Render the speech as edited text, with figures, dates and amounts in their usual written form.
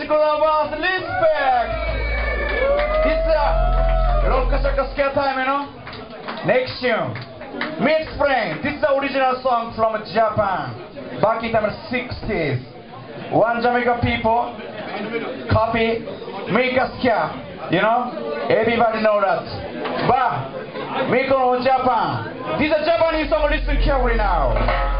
musical of respect. It's a Rockashacka scale time, you know. Next tune, me explain. This is the original song from Japan, back in the 60s. One Jamaican people copy, make a scare, you know. Everybody know that. But me from Japan. This is a Japanese song. Listen carefully now.